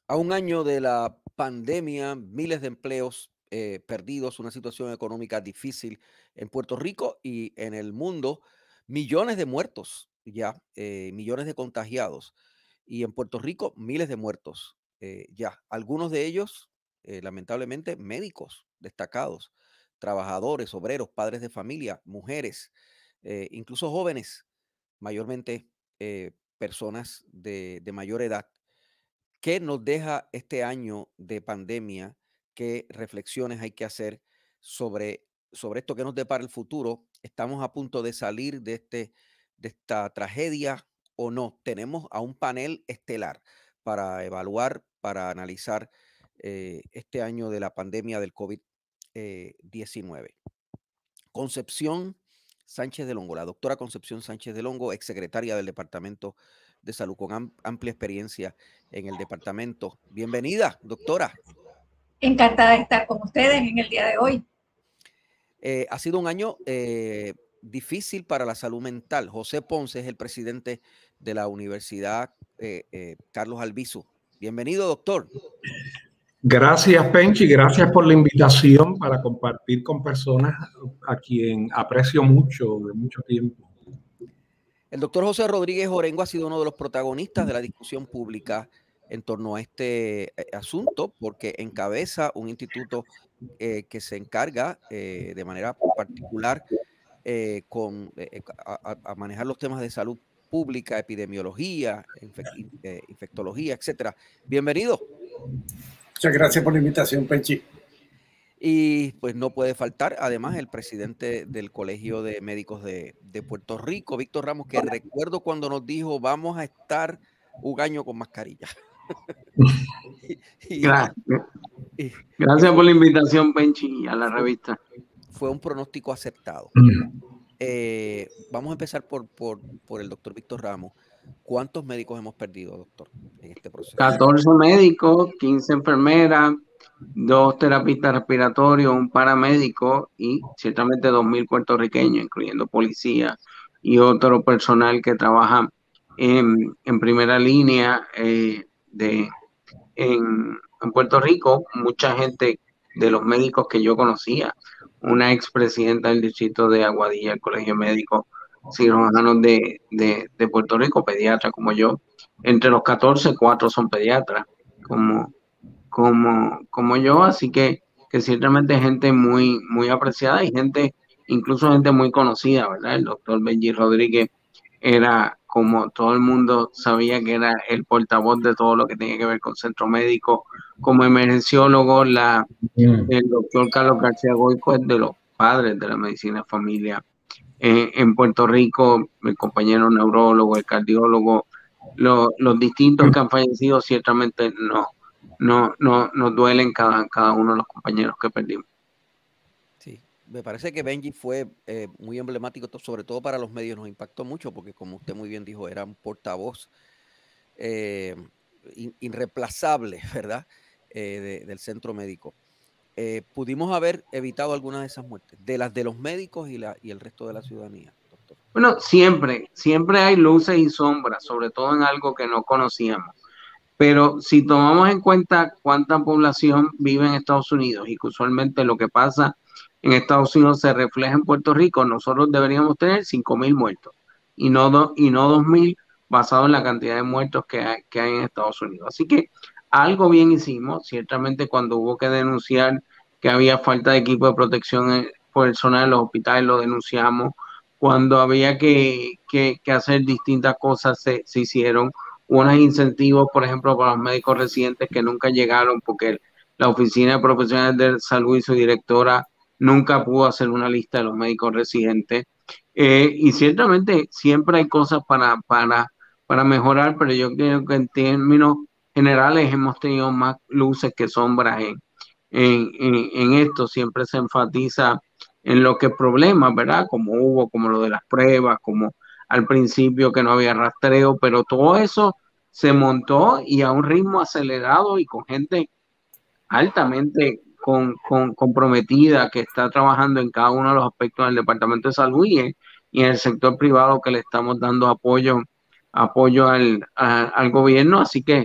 A un año de la pandemia, miles de empleos perdidos, una situación económica difícil en Puerto Rico y en el mundo, millones de muertos ya, millones de contagiados. Y en Puerto Rico, miles de muertos ya. Algunos de ellos, lamentablemente, médicos destacados, trabajadores, obreros, padres de familia, mujeres, incluso jóvenes, mayormente personas de mayor edad. ¿Qué nos deja este año de pandemia? ¿Qué reflexiones hay que hacer sobre esto que nos depara el futuro? ¿Estamos a punto de salir de esta tragedia o no? Tenemos a un panel estelar para evaluar, para analizar este año de la pandemia del COVID-19. Concepción Sánchez del Hongo, la doctora Concepción Sánchez del Hongo, exsecretaria del Departamento de Salud, con amplia experiencia en el departamento. Bienvenida, doctora. Encantada de estar con ustedes en el día de hoy. Ha sido un año difícil para la salud mental. José Ponce es el presidente de la Universidad Carlos Albizu. Bienvenido, doctor. Gracias, Penchi, gracias por la invitación para compartir con personas a quien aprecio mucho de mucho tiempo. El doctor José Rodríguez Orengo ha sido uno de los protagonistas de la discusión pública en torno a este asunto, porque encabeza un instituto que se encarga de manera particular a manejar los temas de salud pública, epidemiología, infectología, etcétera. Bienvenido. Muchas gracias por la invitación, Penchi. Y pues no puede faltar, además, el presidente del Colegio de Médicos de Puerto Rico, Víctor Ramos, que recuerdo cuando nos dijo, vamos a estar un año con mascarilla. Gracias por la invitación, Penchi, a la revista. Fue un pronóstico acertado. Vamos a empezar por el doctor Víctor Ramos. ¿Cuántos médicos hemos perdido, doctor, en este proceso? 14 médicos, 15 enfermeras, 2 terapistas respiratorios, un paramédico y ciertamente 2.000 puertorriqueños, incluyendo policías y otro personal que trabaja en primera línea en Puerto Rico. Mucha gente de los médicos que yo conocía, una expresidenta del distrito de Aguadilla, el Colegio Médico Cirujanos de Puerto Rico, pediatra como yo. Entre los 14, 4 son pediatras, como yo, así que ciertamente gente muy, muy apreciada y incluso gente muy conocida, ¿verdad? El doctor Benji Rodríguez era, como todo el mundo sabía, que era el portavoz de todo lo que tenía que ver con centro médico. Como emergenciólogo, el doctor Carlos García Goico es de los padres de la medicina de familia en Puerto Rico, el compañero neurólogo, el cardiólogo, los distintos que han fallecido, ciertamente nos duelen cada uno de los compañeros que perdimos. Sí, me parece que Benji fue muy emblemático, sobre todo para los medios, nos impactó mucho porque, como usted muy bien dijo, era un portavoz irreemplazable, ¿verdad? Del centro médico. Pudimos haber evitado algunas de esas muertes, de las de los médicos y el resto de la ciudadanía, doctor. Bueno, siempre hay luces y sombras, sobre todo en algo que no conocíamos. Pero si tomamos en cuenta cuánta población vive en Estados Unidos y que usualmente lo que pasa en Estados Unidos se refleja en Puerto Rico, nosotros deberíamos tener 5.000 muertos y no 2.000, basado en la cantidad de muertos que hay en Estados Unidos. Así que algo bien hicimos. Ciertamente, cuando hubo que denunciar que había falta de equipo de protección personal en los hospitales, lo denunciamos. Cuando había que hacer distintas cosas, se hicieron. Unos incentivos, por ejemplo, para los médicos residentes que nunca llegaron porque la Oficina de Profesionales de Salud y su directora nunca pudo hacer una lista de los médicos residentes. Y ciertamente siempre hay cosas para mejorar, pero yo creo que en términos generales hemos tenido más luces que sombras en esto. Siempre se enfatiza en lo que es problema, ¿verdad? Como lo de las pruebas, como al principio que no había rastreo, pero todo eso se montó y a un ritmo acelerado y con gente altamente comprometida que está trabajando en cada uno de los aspectos del Departamento de Salud y en el sector privado, que le estamos dando apoyo al gobierno. Así que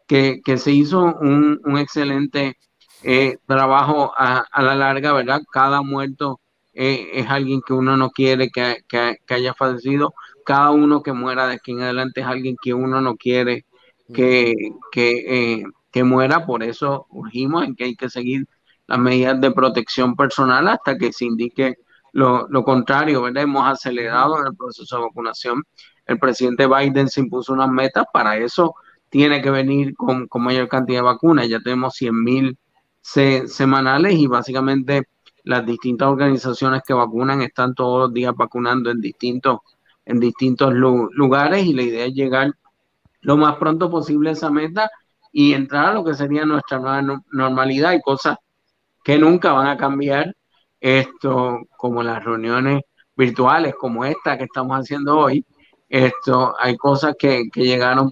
que se hizo un excelente trabajo a la larga, ¿verdad? Cada muerto es alguien que uno no quiere que haya fallecido. Cada uno que muera de aquí en adelante es alguien que uno no quiere que, que muera. Por eso urgimos en que hay que seguir las medidas de protección personal hasta que se indique lo contrario, ¿verdad? Hemos acelerado el proceso de vacunación. El presidente Biden se impuso unas metas, para eso tiene que venir con mayor cantidad de vacunas. Ya tenemos 100,000 semanales y básicamente las distintas organizaciones que vacunan están todos los días vacunando en distintos lugares, y la idea es llegar lo más pronto posible a esa meta y entrar a lo que sería nuestra nueva normalidad. Hay cosas que nunca van a cambiar, como las reuniones virtuales como esta que estamos haciendo hoy. Hay cosas que llegaron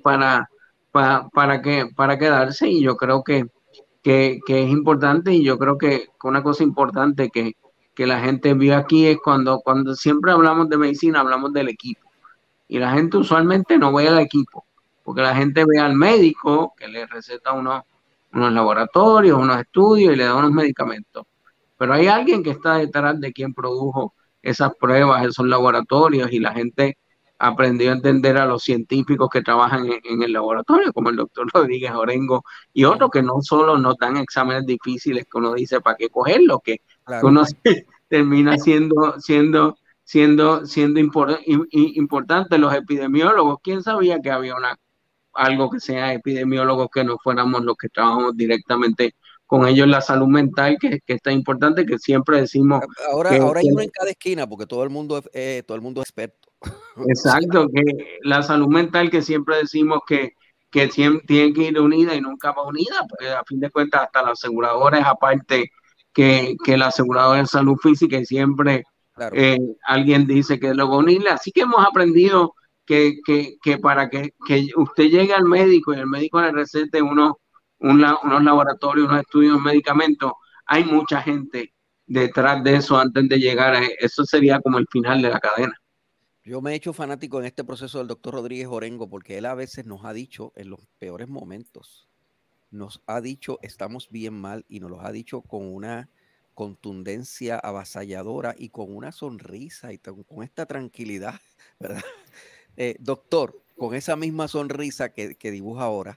para quedarse, y yo creo que es importante. Y yo creo que una cosa importante que la gente vio aquí es cuando siempre hablamos de medicina, hablamos del equipo, y la gente usualmente no ve al equipo, porque la gente ve al médico que le receta unos laboratorios, unos estudios y le da unos medicamentos. Pero hay alguien que está detrás de quien produjo esas pruebas, esos laboratorios, y la gente aprendió a entender a los científicos que trabajan en el laboratorio, como el doctor Rodríguez Orengo y otros, que no solo nos dan exámenes difíciles que uno dice para qué cogerlo, que uno termina siendo importante. Los epidemiólogos, ¿quién sabía que había algo que sea epidemiólogos, que no fuéramos los que trabajamos directamente con ellos en la salud mental, que es tan importante, que siempre decimos ahora hay uno en cada esquina, porque todo el mundo es experto. Exacto, que la salud mental, que siempre decimos que siempre tiene que ir unida y nunca va unida, porque a fin de cuentas hasta la aseguradora es aparte que la aseguradora de salud física, y siempre alguien dice que lo va a unirle. Así que hemos aprendido que para que usted llegue al médico y el médico le recete unos laboratorios, unos estudios, medicamentos, hay mucha gente detrás de eso antes de llegar a eso. Sería como el final de la cadena. Yo me he hecho fanático en este proceso del doctor Rodríguez Orengo, porque él a veces nos ha dicho en los peores momentos, nos ha dicho estamos bien mal, y nos lo ha dicho con una contundencia avasalladora y con una sonrisa y con esta tranquilidad, ¿verdad? Doctor, con esa misma sonrisa que dibuja ahora,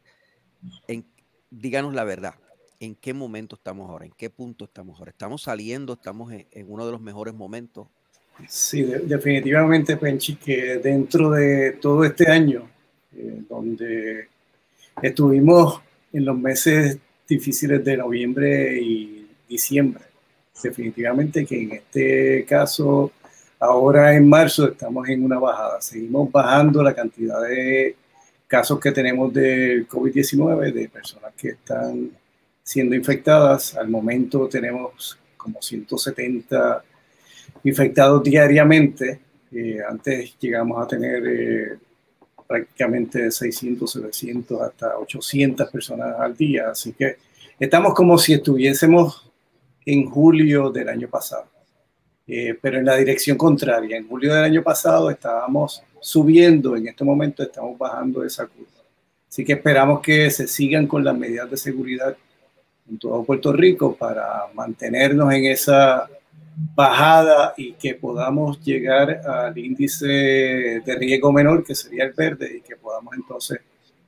díganos la verdad, ¿en qué momento estamos ahora? ¿En qué punto estamos ahora? ¿Estamos saliendo? ¿Estamos en uno de los mejores momentos? Sí, definitivamente, Penchi, que dentro de todo este año, donde estuvimos en los meses difíciles de noviembre y diciembre, definitivamente que en este caso, ahora en marzo, estamos en una bajada. Seguimos bajando la cantidad de casos que tenemos del COVID-19, de personas que están siendo infectadas. Al momento tenemos como 170 infectados diariamente. Antes llegamos a tener prácticamente 600, 700, hasta 800 personas al día. Así que estamos como si estuviésemos en julio del año pasado, pero en la dirección contraria. En julio del año pasado estábamos subiendo, en este momento estamos bajando esa curva. Así que esperamos que se sigan con las medidas de seguridad en todo Puerto Rico para mantenernos en esa bajada y que podamos llegar al índice de riesgo menor, que sería el verde, y que podamos entonces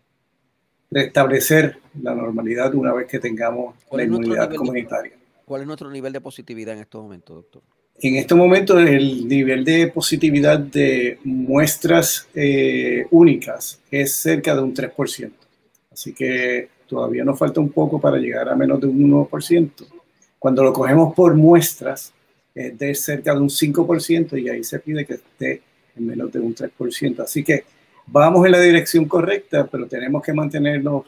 restablecer la normalidad una vez que tengamos la inmunidad comunitaria. ¿Cuál es nuestro nivel de positividad en estos momentos, doctor? En este momento el nivel de positividad de muestras únicas es cerca de un 3%. Así que todavía nos falta un poco para llegar a menos de un 1%. Cuando lo cogemos por muestras, es de cerca de un 5%, y ahí se pide que esté en menos de un 3%. Así que vamos en la dirección correcta, pero tenemos que mantenernos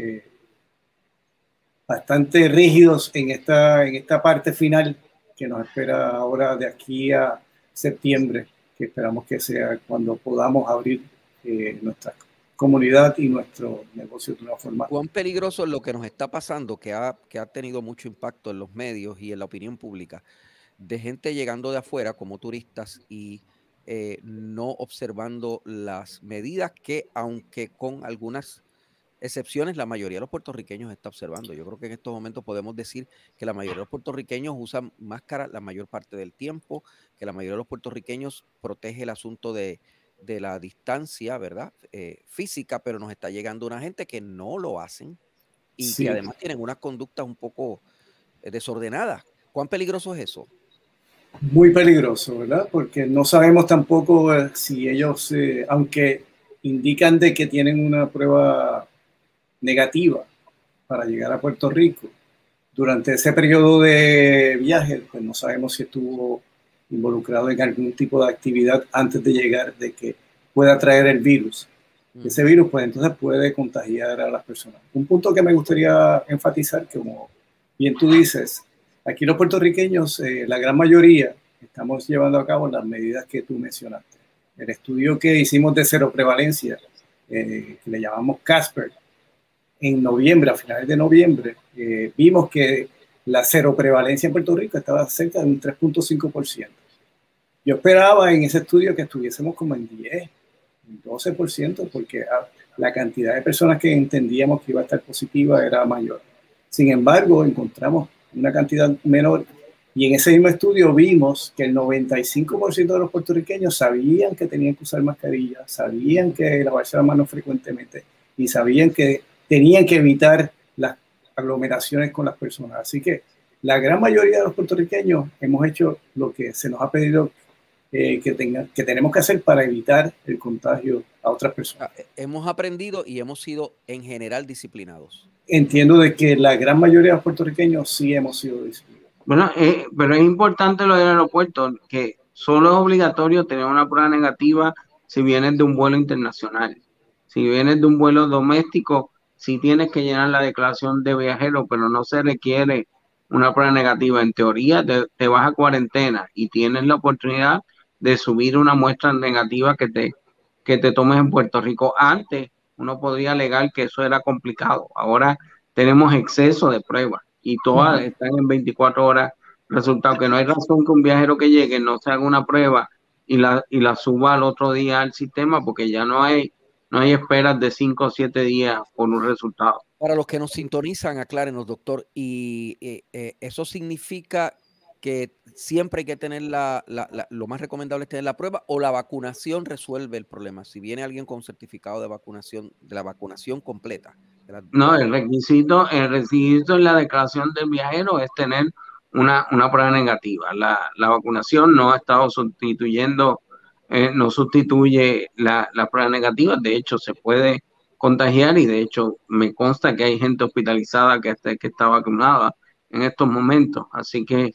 bastante rígidos en esta parte final que nos espera ahora de aquí a septiembre, que esperamos que sea cuando podamos abrir nuestra comunidad y nuestro negocio de una forma. ¿Cuán peligroso es lo que nos está pasando, que ha tenido mucho impacto en los medios y en la opinión pública, de gente llegando de afuera como turistas y no observando las medidas que, aunque con algunas excepciones, la mayoría de los puertorriqueños está observando. Yo creo que en estos momentos podemos decir que la mayoría de los puertorriqueños usan máscara la mayor parte del tiempo, que la mayoría de los puertorriqueños protege el asunto de la distancia, ¿verdad? Física, pero nos está llegando una gente que no lo hacen y Sí. que además tienen unas conductas un poco desordenadas. ¿Cuán peligroso es eso? Muy peligroso, ¿verdad? Porque no sabemos tampoco si ellos, aunque indican de que tienen una prueba negativa para llegar a Puerto Rico, durante ese periodo de viaje, pues no sabemos si estuvo involucrado en algún tipo de actividad antes de llegar, de que pueda traer el virus. Ese virus, pues entonces puede contagiar a las personas. Un punto que me gustaría enfatizar, que como bien tú dices, aquí los puertorriqueños, la gran mayoría, estamos llevando a cabo las medidas que tú mencionaste. El estudio que hicimos de cero prevalencia, que le llamamos CASPER, en noviembre, a finales de noviembre, vimos que la cero prevalencia en Puerto Rico estaba cerca de un 3.5%. Yo esperaba en ese estudio que estuviésemos como en 10, 12%, porque la cantidad de personas que entendíamos que iba a estar positiva era mayor. Sin embargo, encontramos una cantidad menor y en ese mismo estudio vimos que el 95% de los puertorriqueños sabían que tenían que usar mascarilla, sabían que lavarse las manos frecuentemente y sabían que tenían que evitar las aglomeraciones con las personas. Así que la gran mayoría de los puertorriqueños hemos hecho lo que se nos ha pedido que tenemos que hacer para evitar el contagio a otras personas. Hemos aprendido y hemos sido en general disciplinados. Entiendo de que la gran mayoría de los puertorriqueños sí hemos sido disciplinados. Bueno, pero es importante lo del aeropuerto, que solo es obligatorio tener una prueba negativa si vienes de un vuelo internacional. Si vienes de un vuelo doméstico, sí tienes que llenar la declaración de viajero, pero no se requiere una prueba negativa. En teoría, te vas a cuarentena y tienes la oportunidad de subir una muestra negativa que te tomes en Puerto Rico. Antes, uno podría alegar que eso era complicado. Ahora tenemos exceso de pruebas y todas están en 24 horas. Resultado que no hay razón que un viajero que llegue no se haga una prueba y la suba al otro día al sistema, porque ya no hay esperas de 5 o 7 días por un resultado. Para los que nos sintonizan, aclárenos, doctor, y eso significa que siempre hay que tener lo más recomendable es tener la prueba, o la vacunación resuelve el problema. Si viene alguien con certificado de vacunación, de la vacunación completa. No, el requisito en la declaración del viajero es tener una prueba negativa. La vacunación no ha estado sustituyendo, no sustituye la prueba negativa. De hecho, se puede contagiar y de hecho me consta que hay gente hospitalizada que está vacunada en estos momentos. Así que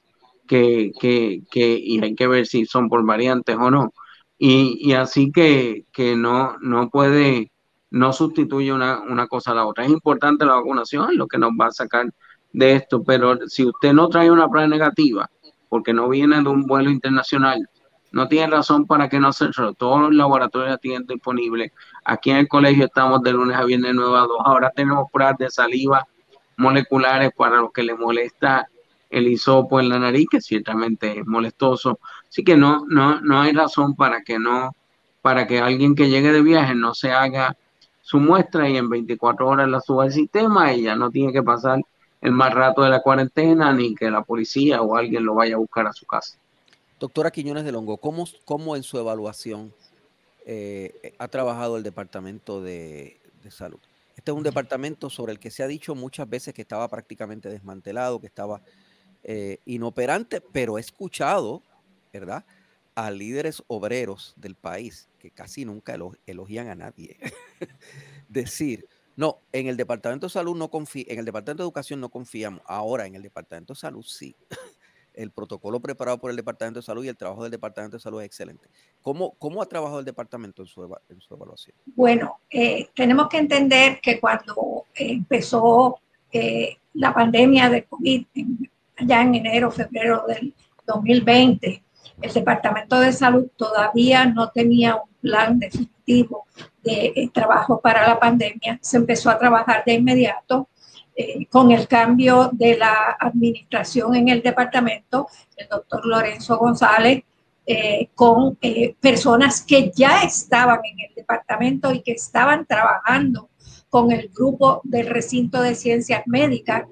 y hay que ver si son por variantes o no. Y así que no puede, no sustituye una cosa a la otra. Es importante la vacunación, es lo que nos va a sacar de esto, pero si usted no trae una prueba negativa, porque no viene de un vuelo internacional, no tiene razón para que no hacerlo. Todos los laboratorios la tienen disponibles. Aquí en el colegio estamos de lunes a viernes 9 a 2. Ahora tenemos pruebas de saliva moleculares para los que les molesta el hisopo en la nariz, que ciertamente es molestoso. Así que no hay razón para que alguien que llegue de viaje no se haga su muestra y en 24 horas la suba al sistema y ya no tiene que pasar el mal rato de la cuarentena ni que la policía o alguien lo vaya a buscar a su casa. Doctora Quiñones del Hongo, ¿cómo en su evaluación ha trabajado el Departamento de Salud? Este es un departamento sobre el que se ha dicho muchas veces que estaba prácticamente desmantelado, que estaba inoperante, pero he escuchado, ¿verdad?, a líderes obreros del país que casi nunca elogian a nadie decir, no, en el Departamento de Salud no confío, en el Departamento de Educación no confiamos, ahora en el Departamento de Salud sí. El protocolo preparado por el Departamento de Salud y el trabajo del Departamento de Salud es excelente. ¿Cómo ha trabajado el departamento en su evaluación? Bueno, tenemos que entender que cuando empezó la pandemia de COVID, allá en enero, febrero del 2020, el Departamento de Salud todavía no tenía un plan definitivo de trabajo para la pandemia. Se empezó a trabajar de inmediato. Con el cambio de la administración en el departamento, el doctor Lorenzo González, con personas que ya estaban en el departamento y que estaban trabajando con el grupo del recinto de ciencias médicas,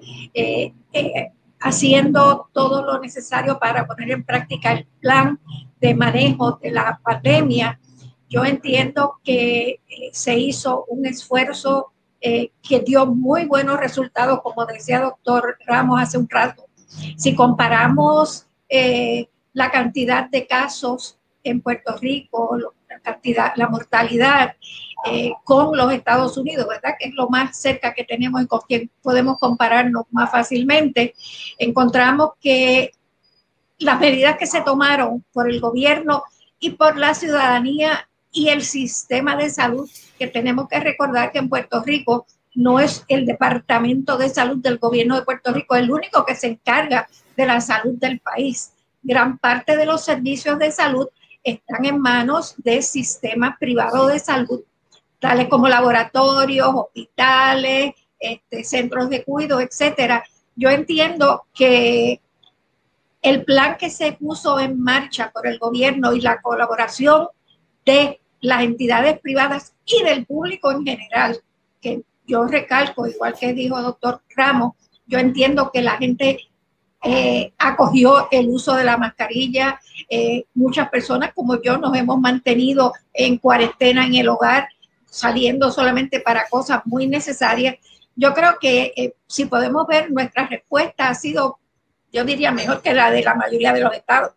haciendo todo lo necesario para poner en práctica el plan de manejo de la pandemia. Yo entiendo que se hizo un esfuerzo que dio muy buenos resultados, como decía doctor Ramos hace un rato. Si comparamos la cantidad de casos en Puerto Rico, la mortalidad con los Estados Unidos, ¿verdad? Que es lo más cerca que tenemos y con quien podemos compararnos más fácilmente, encontramos que las medidas que se tomaron por el gobierno y por la ciudadanía y el sistema de salud, que tenemos que recordar que en Puerto Rico no es el Departamento de Salud del gobierno de Puerto Rico el único que se encarga de la salud del país. Gran parte de los servicios de salud están en manos de sistemas privados de salud, tales como laboratorios, hospitales, centros de cuidado, etcétera. Yo entiendo que el plan que se puso en marcha por el gobierno y la colaboración de las entidades privadas y del público en general, que yo recalco, igual que dijo el doctor Ramos, yo entiendo que la gente acogió el uso de la mascarilla. Muchas personas como yo nos hemos mantenido en cuarentena en el hogar, saliendo solamente para cosas muy necesarias. Yo creo que si podemos ver, nuestra respuesta ha sido, yo diría, mejor que la de la mayoría de los estados.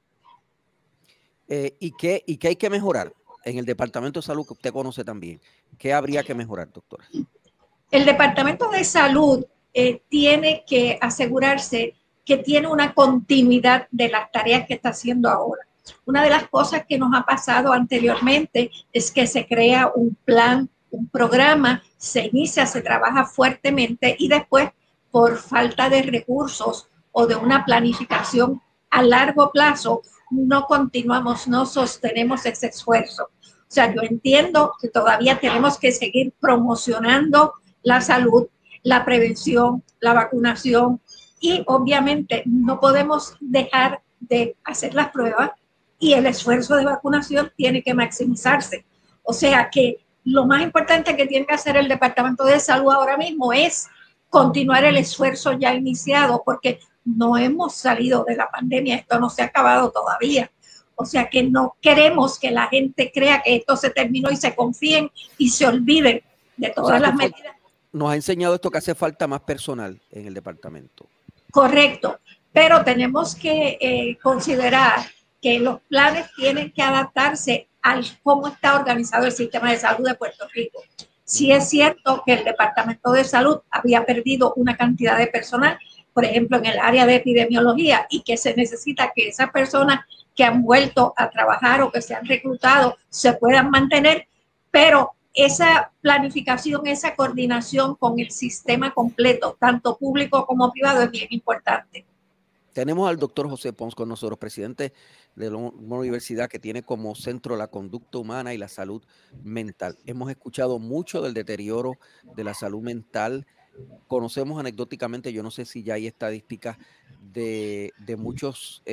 ¿Y qué hay que mejorar en el Departamento de Salud que usted conoce también? ¿Qué habría que mejorar, doctora? El Departamento de Salud tiene que asegurarse que tiene una continuidad de las tareas que está haciendo ahora. Una de las cosas que nos ha pasado anteriormente es que se crea un plan, un programa, se inicia, se trabaja fuertemente y después, por falta de recursos o de una planificación a largo plazo, no continuamos, no sostenemos ese esfuerzo. O sea, yo entiendo que todavía tenemos que seguir promocionando la salud, la prevención, la vacunación, y obviamente no podemos dejar de hacer las pruebas y el esfuerzo de vacunación tiene que maximizarse. O sea que lo más importante que tiene que hacer el Departamento de Salud ahora mismo es continuar el esfuerzo ya iniciado, porque no hemos salido de la pandemia, esto no se ha acabado todavía. O sea que no queremos que la gente crea que esto se terminó y se confíen y se olviden de todas las medidas. Nos ha enseñado esto que hace falta más personal en el departamento. Correcto, pero tenemos que considerar que los planes tienen que adaptarse a cómo está organizado el sistema de salud de Puerto Rico. Sí es cierto que el Departamento de Salud había perdido una cantidad de personal, por ejemplo, en el área de epidemiología, y que se necesita que esas personas que han vuelto a trabajar o que se han reclutado se puedan mantener, pero esa planificación, esa coordinación con el sistema completo, tanto público como privado, es bien importante. Tenemos al doctor José Pons con nosotros, presidente de una universidad que tiene como centro la conducta humana y la salud mental. Hemos escuchado mucho del deterioro de la salud mental. Conocemos anecdóticamente, yo no sé si ya hay estadísticas de muchas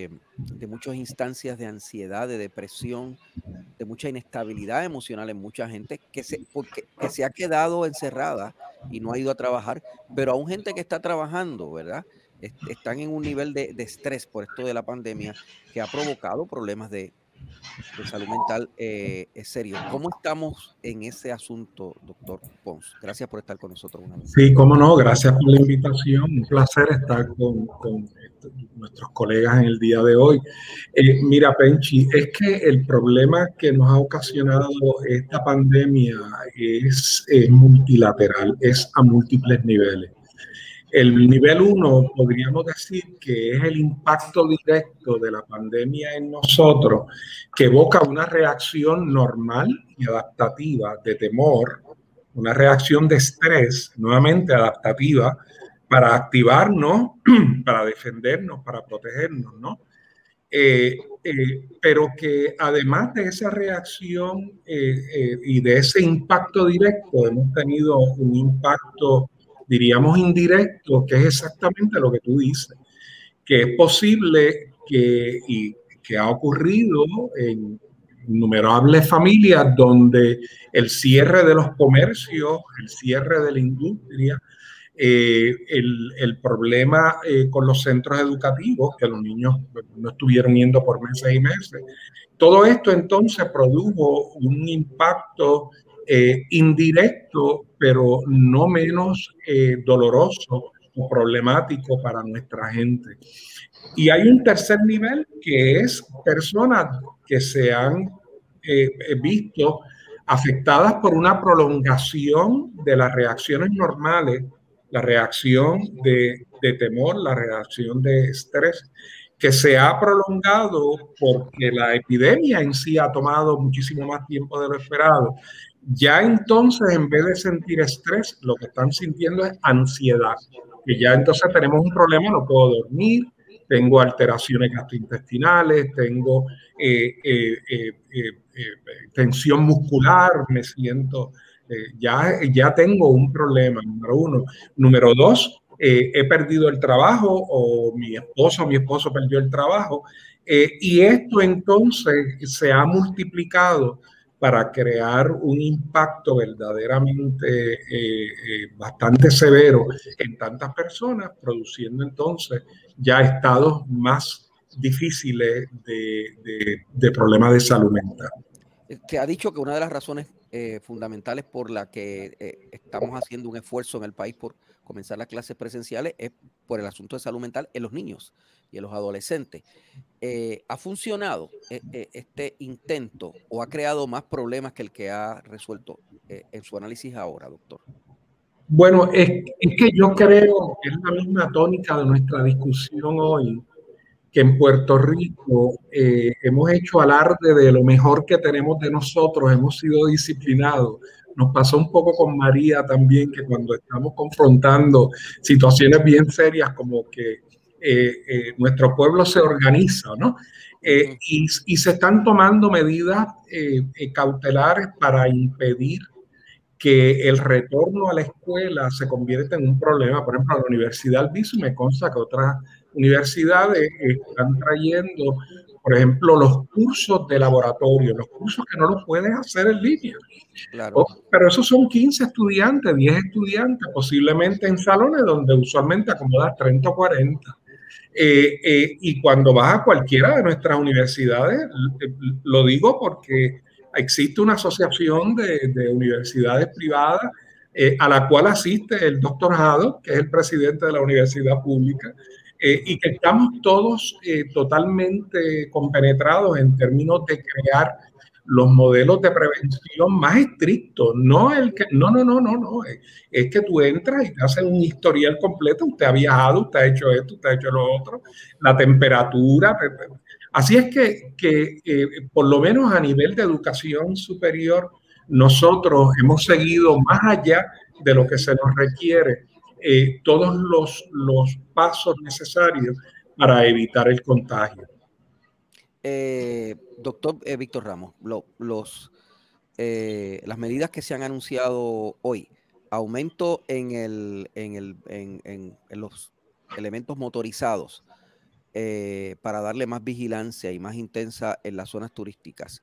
instancias de ansiedad, de depresión, de mucha inestabilidad emocional en mucha gente que se ha quedado encerrada y no ha ido a trabajar, pero aún gente que está trabajando, ¿verdad? Están en un nivel de estrés por esto de la pandemia que ha provocado problemas de salud mental serio. ¿Cómo estamos en ese asunto, doctor Pons? Gracias por estar con nosotros una vez. Sí, cómo no, gracias por la invitación. Un placer estar con nuestros colegas en el día de hoy. Mira, Penchi, es que el problema que nos ha ocasionado esta pandemia es multilateral, es a múltiples niveles. El nivel 1 podríamos decir que es el impacto directo de la pandemia en nosotros, que evoca una reacción normal y adaptativa de temor, una reacción de estrés, nuevamente adaptativa, para activarnos, para defendernos, para protegernos, ¿no? Pero que además de esa reacción y de ese impacto directo, hemos tenido un impacto, diríamos, indirecto, que es exactamente lo que tú dices, que es posible que ha ocurrido en innumerables familias donde el cierre de los comercios, el cierre de la industria, el problema con los centros educativos, que los niños no estuvieron yendo por meses y meses. Todo esto entonces produjo un impacto indirecto, pero no menos doloroso o problemático para nuestra gente. Y hay un tercer nivel que es personas que se han visto afectadas por una prolongación de las reacciones normales, la reacción de temor, la reacción de estrés, que se ha prolongado porque la epidemia en sí ha tomado muchísimo más tiempo de lo esperado. Ya entonces, en vez de sentir estrés, lo que están sintiendo es ansiedad, que ya entonces tenemos un problema, no puedo dormir, tengo alteraciones gastrointestinales, tengo tensión muscular, me siento, ya tengo un problema, número uno. Número dos, he perdido el trabajo o mi esposo perdió el trabajo, y esto entonces se ha multiplicado para crear un impacto verdaderamente bastante severo en tantas personas, produciendo entonces ya estados más difíciles de problemas de salud mental. Se ha dicho que una de las razones fundamentales por la que estamos haciendo un esfuerzo en el país por comenzar las clases presenciales es por el asunto de salud mental en los niños y en los adolescentes. ¿Ha funcionado este intento o ha creado más problemas que el que ha resuelto en su análisis ahora, doctor? Bueno, es que yo creo que es la misma tónica de nuestra discusión hoy, que en Puerto Rico hemos hecho alarde de lo mejor que tenemos de nosotros, hemos sido disciplinados. Nos pasó un poco con María también, que cuando estamos confrontando situaciones bien serias, como que nuestro pueblo se organiza, ¿no? Y se están tomando medidas cautelares para impedir que el retorno a la escuela se convierta en un problema. Por ejemplo, a la Universidad Albizu me consta que otras universidades están trayendo, por ejemplo, los cursos de laboratorio, los cursos que no los puedes hacer en línea. Claro. Pero esos son 15 estudiantes, 10 estudiantes, posiblemente en salones donde usualmente acomodas 30 o 40. Y cuando vas a cualquiera de nuestras universidades, lo digo porque existe una asociación de universidades privadas a la cual asiste el doctor Jado, que es el presidente de la universidad pública, y que estamos todos totalmente compenetrados en términos de crear los modelos de prevención más estrictos. No, es que tú entras y te hacen un historial completo. Usted ha viajado, usted ha hecho esto, usted ha hecho lo otro, la temperatura. Así es que por lo menos a nivel de educación superior, nosotros hemos seguido más allá de lo que se nos requiere todos los pasos necesarios para evitar el contagio. Doctor Víctor Ramos, las medidas que se han anunciado hoy, aumento en los elementos motorizados para darle más vigilancia y más intensa en las zonas turísticas,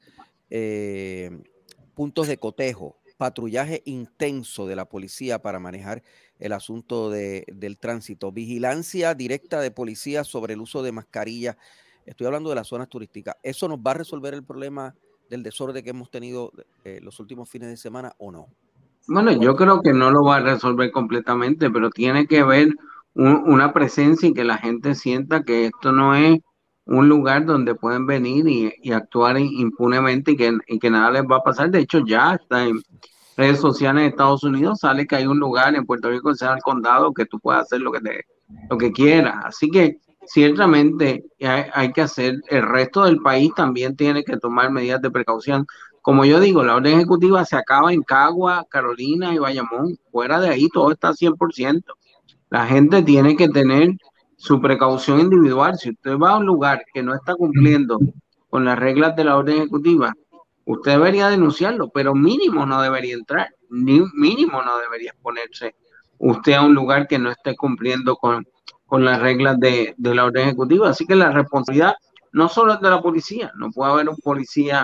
puntos de cotejo, patrullaje intenso de la policía para manejar el asunto del tránsito, vigilancia directa de policía sobre el uso de mascarillas. Estoy hablando de las zonas turísticas. ¿Eso nos va a resolver el problema del desorden que hemos tenido los últimos fines de semana o no? Bueno, yo creo que no lo va a resolver completamente, pero tiene que haber una presencia y que la gente sienta que esto no es un lugar donde pueden venir y actuar impunemente y que nada les va a pasar. De hecho, ya está en redes sociales de Estados Unidos, sale que hay un lugar en Puerto Rico, que sea el condado, que tú puedas hacer lo que quieras. Así que ciertamente hay que hacer, el resto del país también tiene que tomar medidas de precaución. Como yo digo, la orden ejecutiva se acaba en Cagua, Carolina y Bayamón. Fuera de ahí todo está 100%. La gente tiene que tener su precaución individual. Si usted va a un lugar que no está cumpliendo con las reglas de la orden ejecutiva, usted debería denunciarlo, pero mínimo no debería entrar, ni mínimo no debería exponerse usted a un lugar que no esté cumpliendo con las reglas de la orden ejecutiva. Así que la responsabilidad no solo es de la policía, no puede haber un policía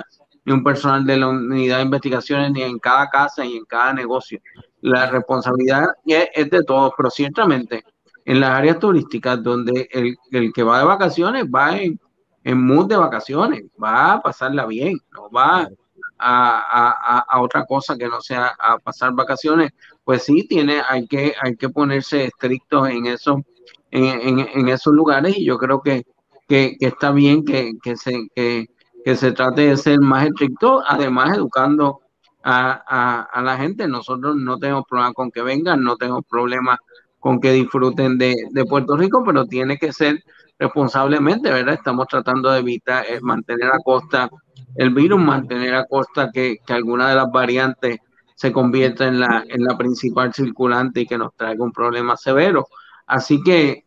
ni un personal de la unidad de investigaciones, ni en cada casa y en cada negocio. La responsabilidad es de todos, pero ciertamente en las áreas turísticas donde el que va de vacaciones va en mood de vacaciones, va a pasarla bien, no va a otra cosa que no sea a pasar vacaciones, pues sí, hay que ponerse estrictos en eso, en esos lugares, y yo creo que está bien que se trate de ser más estricto, además educando a la gente. Nosotros no tenemos problema con que vengan, no tenemos problema con que disfruten de Puerto Rico, pero tiene que ser responsablemente, ¿verdad? Estamos tratando de evitar, mantener a costa el virus, mantener a costa que alguna de las variantes se convierta en la principal circulante y que nos traiga un problema severo. Así que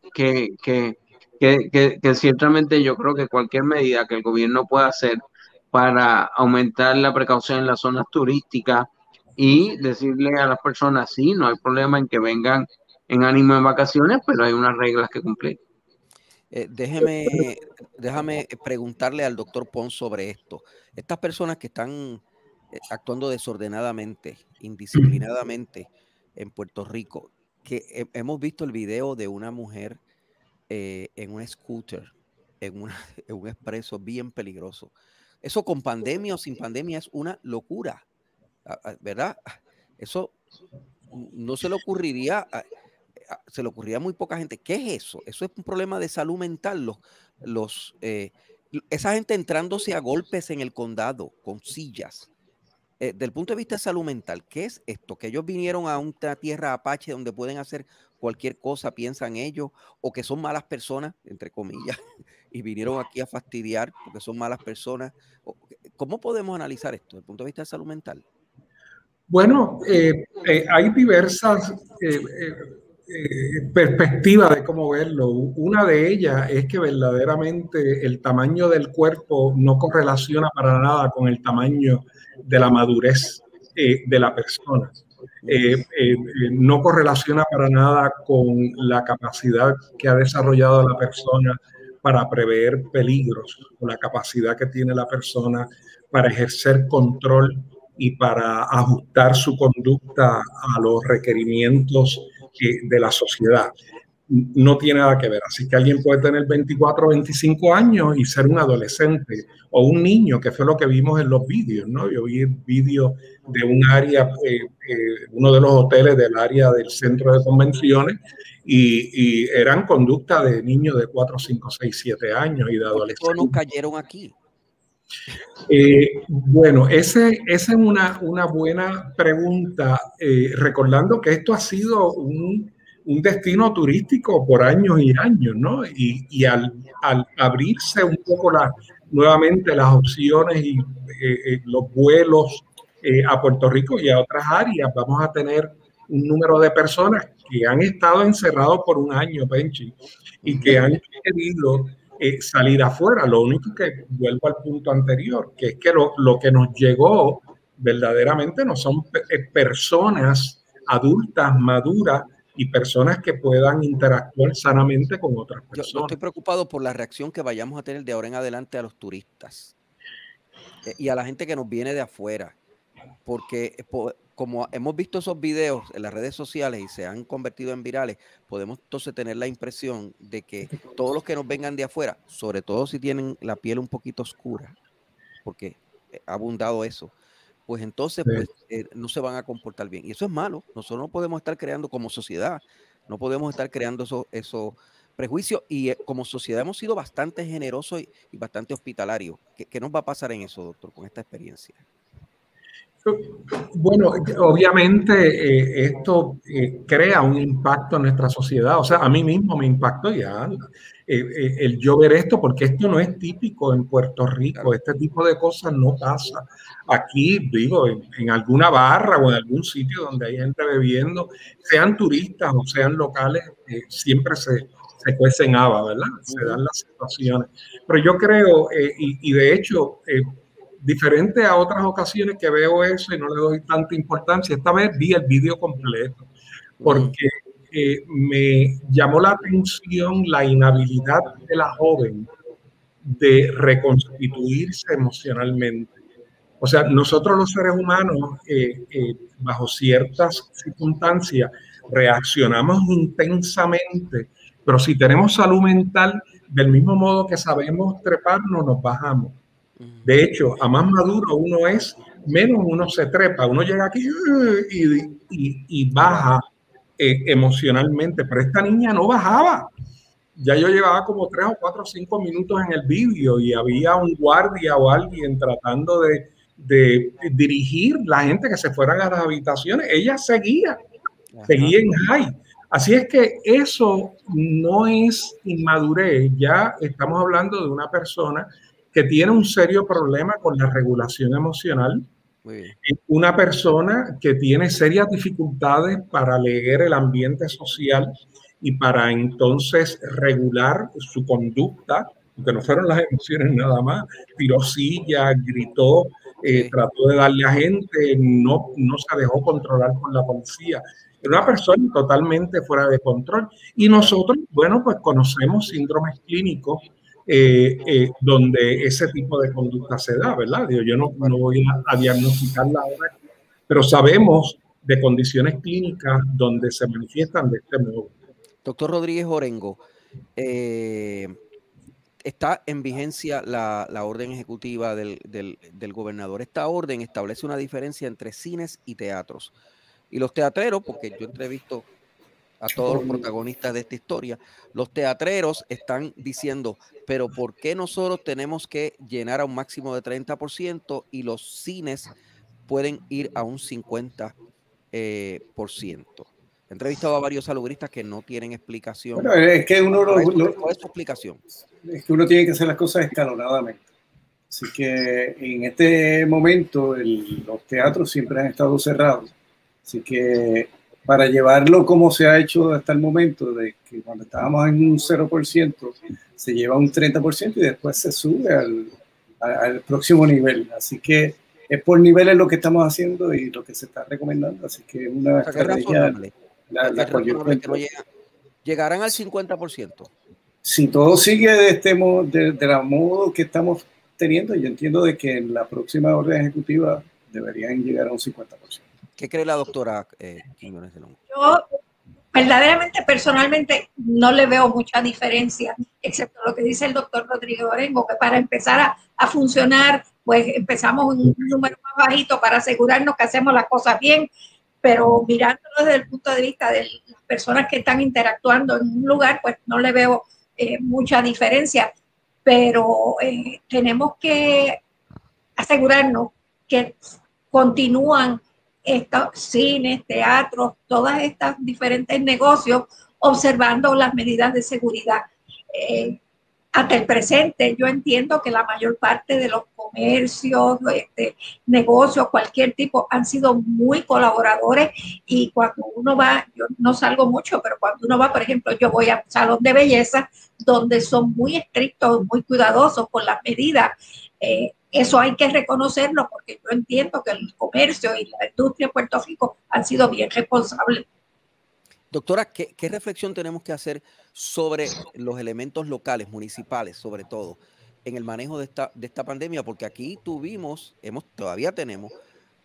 ciertamente yo creo que cualquier medida que el gobierno pueda hacer para aumentar la precaución en las zonas turísticas y decirle a las personas, sí, no hay problema en que vengan en ánimo de vacaciones, pero hay unas reglas que cumplir. Déjame preguntarle al doctor Pons sobre esto. Estas personas que están actuando desordenadamente, indisciplinadamente en Puerto Rico, que hemos visto el video de una mujer en un scooter, en un expreso bien peligroso. Eso con pandemia o sin pandemia es una locura, ¿verdad? Eso no se le ocurriría, se le ocurriría a muy poca gente. ¿Qué es eso? Eso es un problema de salud mental. Esa gente entrándose a golpes en el condado con sillas. Del punto de vista de salud mental, ¿qué es esto? ¿Que ellos vinieron a una tierra apache donde pueden hacer cualquier cosa, piensan ellos, o que son malas personas, entre comillas, y vinieron aquí a fastidiar porque son malas personas? ¿Cómo podemos analizar esto desde el punto de vista de salud mental? Bueno, hay diversas perspectivas de cómo verlo. Una de ellas es que verdaderamente el tamaño del cuerpo no correlaciona para nada con el tamaño de la madurez de la persona. No correlaciona para nada con la capacidad que ha desarrollado la persona para prever peligros, o la capacidad que tiene la persona para ejercer control y para ajustar su conducta a los requerimientos de la sociedad. No tiene nada que ver. Así que alguien puede tener 24 o 25 años y ser un adolescente o un niño, que fue lo que vimos en los vídeos, ¿no? Yo vi el vídeo de un área, uno de los hoteles del área del centro de convenciones, y eran conductas de niños de 4, 5, 6, 7 años y de adolescentes. ¿Por qué no cayeron aquí? Bueno, esa es una buena pregunta, recordando que esto ha sido un destino turístico por años y años, ¿no? Y al abrirse un poco nuevamente las opciones y los vuelos a Puerto Rico y a otras áreas, vamos a tener un número de personas que han estado encerrados por un año, Penchi, y que han querido salir afuera. Lo único que vuelvo al punto anterior, que es que lo que nos llegó verdaderamente no son personas adultas, maduras, y personas que puedan interactuar sanamente con otras personas. Yo estoy preocupado por la reacción que vayamos a tener de ahora en adelante a los turistas y a la gente que nos viene de afuera, porque como hemos visto esos videos en las redes sociales y se han convertido en virales, podemos entonces tener la impresión de que todos los que nos vengan de afuera, sobre todo si tienen la piel un poquito oscura, porque ha abundado eso, pues entonces no se van a comportar bien. Y eso es malo. Nosotros no podemos estar creando como sociedad, no podemos estar creando esos prejuicios, y como sociedad hemos sido bastante generosos y bastante hospitalarios. ¿Qué nos va a pasar en eso, doctor, con esta experiencia? Bueno, obviamente esto crea un impacto en nuestra sociedad. O sea, a mí mismo me impactó ya el yo ver esto, porque esto no es típico en Puerto Rico. Este tipo de cosas no pasa aquí, digo, en alguna barra o en algún sitio donde hay gente bebiendo, sean turistas o sean locales, siempre se cuecen habas, ¿verdad? Se dan las situaciones. Pero yo creo, y de hecho, diferente a otras ocasiones que veo eso y no le doy tanta importancia, esta vez vi el vídeo completo, porque me llamó la atención la inhabilidad de la joven de reconstituirse emocionalmente. O sea, nosotros los seres humanos, bajo ciertas circunstancias, reaccionamos intensamente, pero si tenemos salud mental, del mismo modo que sabemos treparnos, nos bajamos. De hecho, a más maduro uno es, menos uno se trepa. Uno llega aquí y baja emocionalmente, pero esta niña no bajaba. Ya yo llevaba como 3 o 4 o 5 minutos en el vídeo y había un guardia o alguien tratando de dirigir la gente que se fueran a las habitaciones. Ella seguía en high. Así es que eso no es inmadurez. Ya estamos hablando de una persona que tiene un serio problema con la regulación emocional. Una persona que tiene serias dificultades para leer el ambiente social y para entonces regular su conducta, porque no fueron las emociones nada más, tiró silla, gritó, trató de darle a gente, no se dejó controlar por la policía. Era una persona totalmente fuera de control. Y nosotros, bueno, pues conocemos síndromes clínicos donde ese tipo de conducta se da, ¿verdad? Yo no voy a diagnosticarla ahora, pero sabemos de condiciones clínicas donde se manifiestan de este modo. Doctor Rodríguez Orengo, está en vigencia la orden ejecutiva del gobernador. Esta orden establece una diferencia entre cines y teatros. Y los teatreros, porque yo entrevisto a todos los protagonistas de esta historia, los teatreros están diciendo, pero ¿por qué nosotros tenemos que llenar a un máximo de 30% y los cines pueden ir a un 50%? He entrevistado a varios salubristas que no tienen explicación. Bueno, es que ¿Cuál es su explicación? Es que uno tiene que hacer las cosas escalonadamente. Así que en este momento los teatros siempre han estado cerrados. Así que para llevarlo como se ha hecho hasta el momento, de que cuando estábamos en un 0%, se lleva un 30% y después se sube al próximo nivel. Así que es por niveles lo que estamos haciendo y lo que se está recomendando. Así que una estrategia... ¿Llegarán al 50%? Si todo sigue de la modo que estamos teniendo, yo entiendo de que en la próxima orden ejecutiva deberían llegar a un 50%. ¿Qué cree la doctora Quiñones de Longo? Yo verdaderamente, personalmente, no le veo mucha diferencia, excepto lo que dice el doctor Rodríguez Orengo, que para empezar a funcionar, pues empezamos en un número más bajito para asegurarnos que hacemos las cosas bien, pero mirándolo desde el punto de vista de las personas que están interactuando en un lugar, pues no le veo mucha diferencia, pero tenemos que asegurarnos que continúan estos cines, teatros, todas estas diferentes negocios observando las medidas de seguridad. Hasta el presente, yo entiendo que la mayor parte de los comercios, negocios, cualquier tipo, han sido muy colaboradores y cuando uno va, yo no salgo mucho, pero cuando uno va, por ejemplo, yo voy a un salón de belleza donde son muy estrictos, muy cuidadosos con las medidas. Eso hay que reconocerlo porque yo entiendo que el comercio y la industria de Puerto Rico han sido bien responsables. Doctora, ¿qué reflexión tenemos que hacer sobre los elementos locales, municipales, sobre todo, en el manejo de esta pandemia? Porque aquí todavía tenemos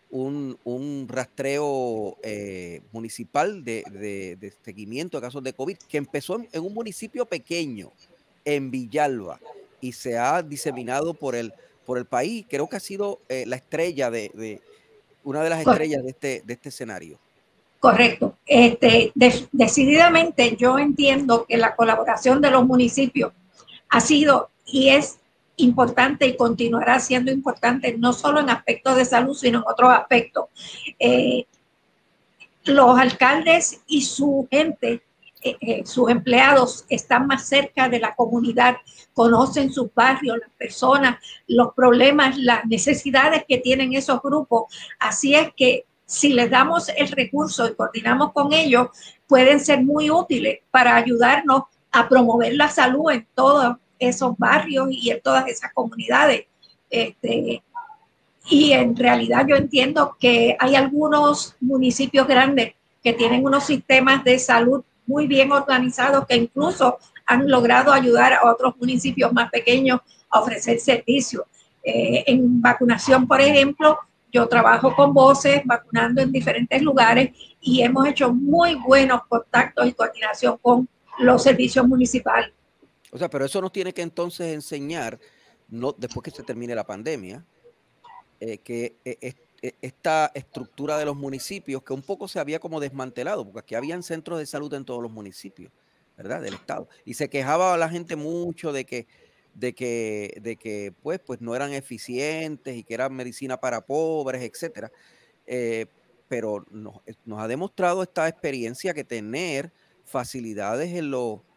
un rastreo municipal de seguimiento de casos de COVID que empezó en un municipio pequeño, en Villalba, y se ha diseminado por el país. Creo que ha sido la estrella una de las estrellas de este escenario. Correcto. Decididamente yo entiendo que la colaboración de los municipios ha sido y es importante y continuará siendo importante, no solo en aspectos de salud, sino en otros aspectos. Los alcaldes y su gente, sus empleados están más cerca de la comunidad, conocen sus barrios, las personas, los problemas, las necesidades que tienen esos grupos. Así es que si les damos el recurso y coordinamos con ellos, pueden ser muy útiles para ayudarnos a promover la salud en todos esos barrios y en todas esas comunidades. Y en realidad yo entiendo que hay algunos municipios grandes que tienen unos sistemas de salud muy bien organizados que incluso han logrado ayudar a otros municipios más pequeños a ofrecer servicios. En vacunación, por ejemplo, yo trabajo con Voces, vacunando en diferentes lugares y hemos hecho muy buenos contactos y coordinación con los servicios municipales. O sea, pero eso nos tiene que entonces enseñar, no, después que se termine la pandemia, que esta estructura de los municipios, que un poco se había como desmantelado, porque aquí habían centros de salud en todos los municipios, ¿verdad? Del estado. Y se quejaba la gente mucho de que pues no eran eficientes y que eran medicina para pobres, etcétera. Pero nos ha demostrado esta experiencia que tener facilidades en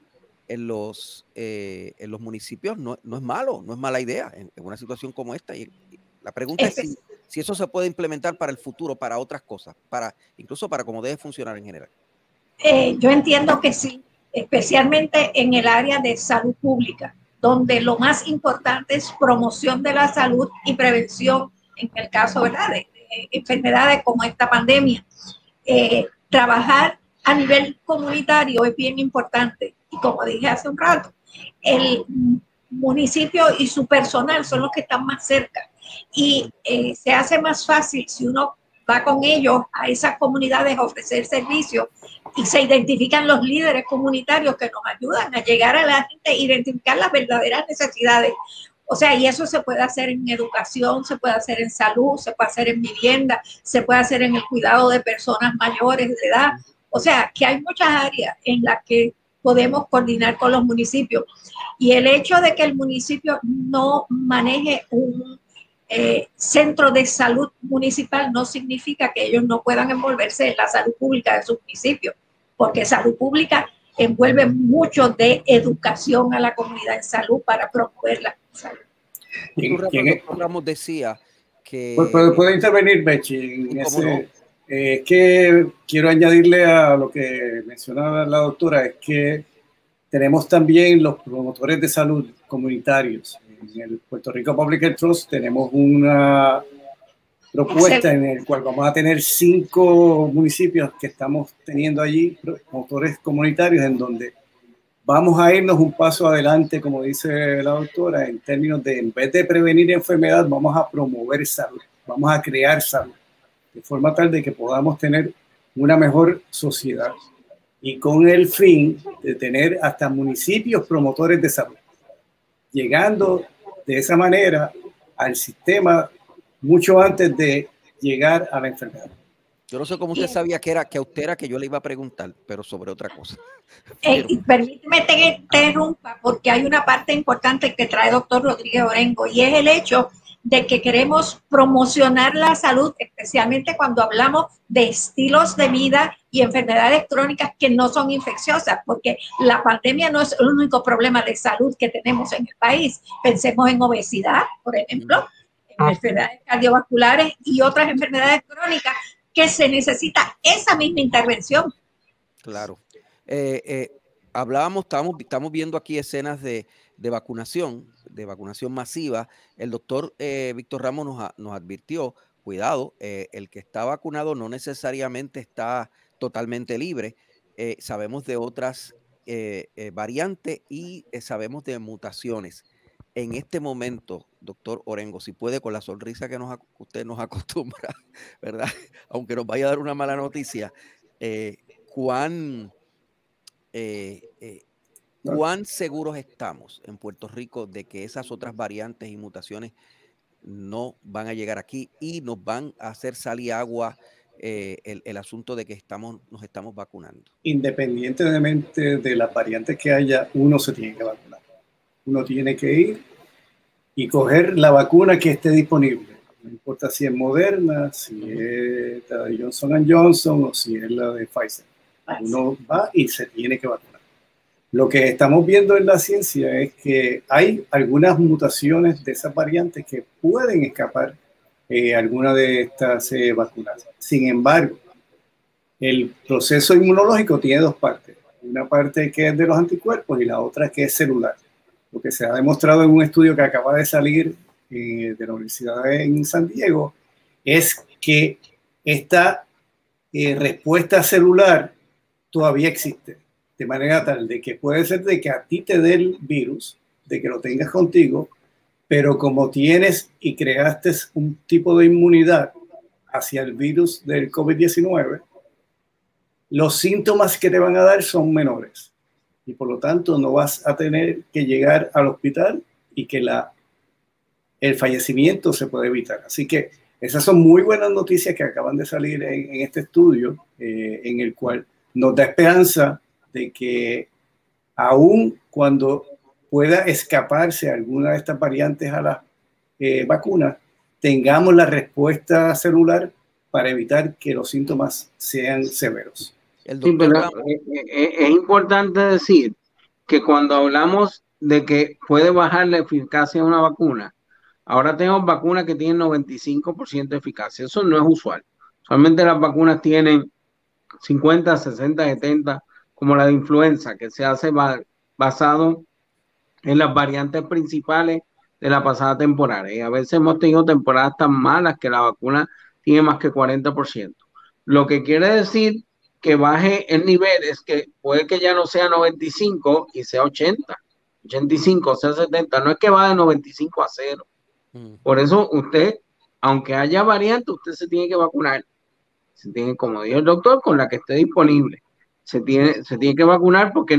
los municipios no es malo, no es mala idea en una situación como esta. Y la pregunta es si eso se puede implementar para el futuro, para otras cosas, incluso para cómo debe funcionar en general. Yo entiendo que sí, especialmente en el área de salud pública, donde lo más importante es promoción de la salud y prevención en el caso, ¿verdad?, de enfermedades como esta pandemia. Trabajar a nivel comunitario es bien importante. Y como dije hace un rato, el municipio y su personal son los que están más cerca. Y se hace más fácil si uno va con ellos a esas comunidades a ofrecer servicios y se identifican los líderes comunitarios que nos ayudan a llegar a la gente, identificar las verdaderas necesidades. O sea, y eso se puede hacer en educación, se puede hacer en salud, se puede hacer en vivienda, se puede hacer en el cuidado de personas mayores de edad. O sea, que hay muchas áreas en las que podemos coordinar con los municipios. Y el hecho de que el municipio no maneje un centro de salud municipal no significa que ellos no puedan envolverse en la salud pública de su municipio, porque salud pública envuelve mucho de educación a la comunidad en salud para promover la salud. Ramos decía que... ¿Puedo intervenir, Bechi? Es que quiero añadirle a lo que mencionaba la doctora, es que tenemos también los promotores de salud comunitarios. En el Puerto Rico Public Health Trust tenemos una propuesta en el cual vamos a tener 5 municipios que estamos teniendo allí, promotores comunitarios, en donde vamos a irnos un paso adelante, como dice la doctora, en términos de, en vez de prevenir enfermedad, vamos a promover salud, vamos a crear salud, de forma tal de que podamos tener una mejor sociedad y con el fin de tener hasta municipios promotores de salud, llegando de esa manera al sistema mucho antes de llegar a la enfermedad. Yo no sé cómo usted sabía que usted era que yo le iba a preguntar, pero sobre otra cosa. Permíteme que te interrumpa, porque hay una parte importante que trae el doctor Rodríguez Orengo, y es el hecho de que queremos promocionar la salud, especialmente cuando hablamos de estilos de vida y enfermedades crónicas que no son infecciosas, porque la pandemia no es el único problema de salud que tenemos en el país. Pensemos en obesidad, por ejemplo, en enfermedades cardiovasculares y otras enfermedades crónicas que se necesita esa misma intervención. Claro. Hablábamos, estamos viendo aquí escenas de vacunación masiva. El doctor Víctor Ramos nos advirtió, cuidado, el que está vacunado no necesariamente está totalmente libre. Sabemos de otras variantes y sabemos de mutaciones. En este momento, doctor Orengo, si puede, con la sonrisa que usted nos acostumbra, ¿verdad? Aunque nos vaya a dar una mala noticia, ¿cuán seguros estamos en Puerto Rico de que esas otras variantes y mutaciones no van a llegar aquí y nos van a hacer salir agua el asunto de que nos estamos vacunando? Independientemente de las variantes que haya, uno se tiene que vacunar. Uno tiene que ir y coger la vacuna que esté disponible. No importa si es Moderna, si es la de Johnson & Johnson o si es la de Pfizer. Uno va y se tiene que vacunar. Lo que estamos viendo en la ciencia es que hay algunas mutaciones de esas variantes que pueden escapar alguna de estas vacunas. Sin embargo, el proceso inmunológico tiene 2 partes. Una parte que es de los anticuerpos y la otra que es celular. Lo que se ha demostrado en un estudio que acaba de salir de la Universidad en San Diego es que esta respuesta celular todavía existe, de manera tal de que puede ser de que a ti te dé el virus, de que lo tengas contigo, pero como tienes y creaste un tipo de inmunidad hacia el virus del COVID-19, los síntomas que te van a dar son menores y por lo tanto no vas a tener que llegar al hospital y que el fallecimiento se puede evitar. Así que esas son muy buenas noticias que acaban de salir en este estudio, en el cual nos da esperanza de que aun cuando pueda escaparse alguna de estas variantes a las vacunas, tengamos la respuesta celular para evitar que los síntomas sean severos. Sí, pero es importante decir que cuando hablamos de que puede bajar la eficacia de una vacuna, ahora tenemos vacunas que tienen 95% de eficacia. Eso no es usual. Usualmente las vacunas tienen 50, 60, 70, como la de influenza, que se hace basado en las variantes principales de la pasada temporada. Y a veces hemos tenido temporadas tan malas que la vacuna tiene más que 40%. Lo que quiere decir que baje el nivel es que puede que ya no sea 95 y sea 80, 85, sea 70. No es que va de 95 a 0. Por eso usted, aunque haya variante, usted se tiene que vacunar. Se tiene, como dijo el doctor, con la que esté disponible. Se tiene que vacunar porque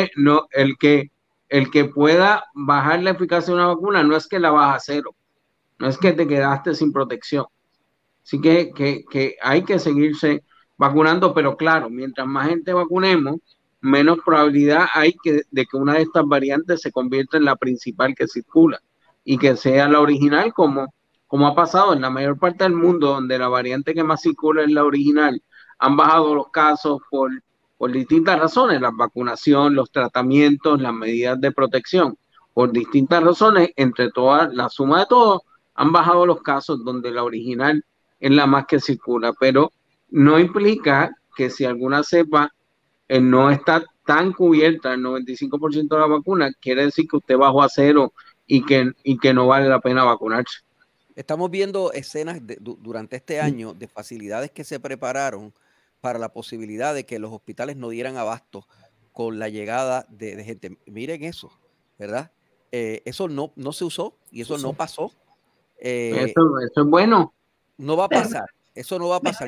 el que pueda bajar la eficacia de una vacuna no es que la baja a 0, no es que te quedaste sin protección. Así que hay que seguirse vacunando, pero claro, mientras más gente vacunemos, menos probabilidad hay de que una de estas variantes se convierta en la principal que circula y que sea la original, como ha pasado en la mayor parte del mundo, donde la variante que más circula es la original. Han bajado los casos por distintas razones, la vacunación, los tratamientos, las medidas de protección, por distintas razones, entre todas, la suma de todo, han bajado los casos donde la original es la más que circula, pero no implica que si alguna cepa no está tan cubierta, el 95% de la vacuna, quiere decir que usted bajó a 0 y que no vale la pena vacunarse. Estamos viendo escenas durante este año de facilidades que se prepararon para la posibilidad de que los hospitales no dieran abasto con la llegada de gente. Miren eso, ¿verdad? Eso no se usó y eso no pasó. Eso es bueno. No va a pasar. Eso no va a pasar.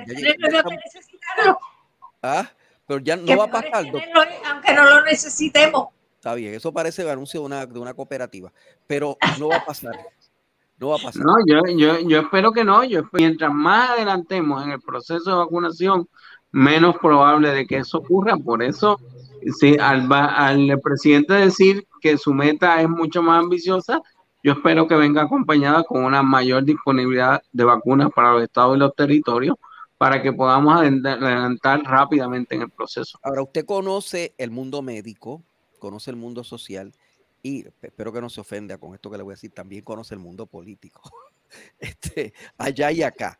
Pero ya no va a pasar. Aunque no lo necesitemos. Está bien, eso parece el anuncio de una cooperativa, pero no va a pasar. No va a pasar. No, yo espero que no. Mientras más adelantemos en el proceso de vacunación, menos probable de que eso ocurra. Por eso, sí, al presidente decir que su meta es mucho más ambiciosa, yo espero que venga acompañada con una mayor disponibilidad de vacunas para los estados y los territorios, para que podamos adelantar rápidamente en el proceso. Ahora, usted conoce el mundo médico, conoce el mundo social, y espero que no se ofenda con esto que le voy a decir, también conoce el mundo político, allá y acá.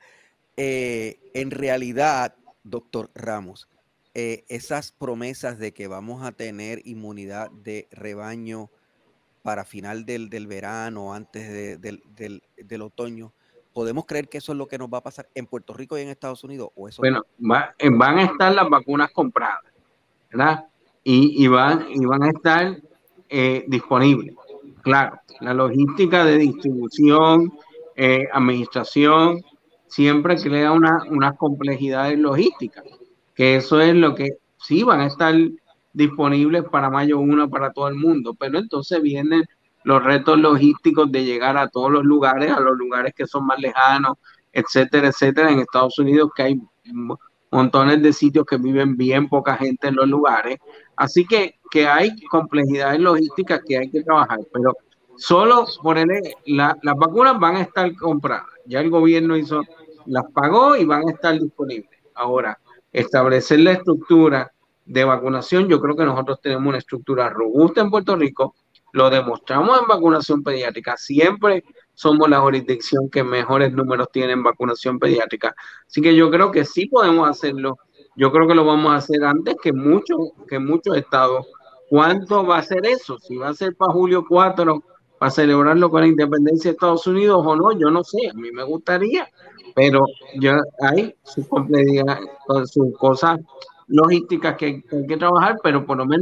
En realidad, doctor Ramos, esas promesas de que vamos a tener inmunidad de rebaño para final del verano, antes del otoño, ¿podemos creer que eso es lo que nos va a pasar en Puerto Rico y en Estados Unidos? ¿O eso bueno, van a estar las vacunas compradas, ¿verdad? Y van a estar disponibles. Claro, la logística de distribución, administración, siempre crea unas complejidades logísticas, que eso es lo que sí van a estar disponibles para mayo 1 para todo el mundo, pero entonces vienen los retos logísticos de llegar a todos los lugares, a los lugares que son más lejanos, etcétera, etcétera. En Estados Unidos que hay montones de sitios que viven bien poca gente en los lugares, así que hay complejidades logísticas que hay que trabajar, pero solo por las vacunas van a estar compradas, ya el gobierno las pagó y van a estar disponibles. Ahora, establecer la estructura de vacunación, yo creo que nosotros tenemos una estructura robusta en Puerto Rico, lo demostramos en vacunación pediátrica, siempre somos la jurisdicción que mejores números tiene en vacunación pediátrica, así que yo creo que sí podemos hacerlo, yo creo que lo vamos a hacer antes que muchos estados. ¿Cuánto va a ser eso? Si va a ser para julio 4, para celebrarlo con la independencia de Estados Unidos o no, yo no sé, a mí me gustaría, pero ya hay su complejidad, sus cosas logísticas que hay que trabajar, pero por lo menos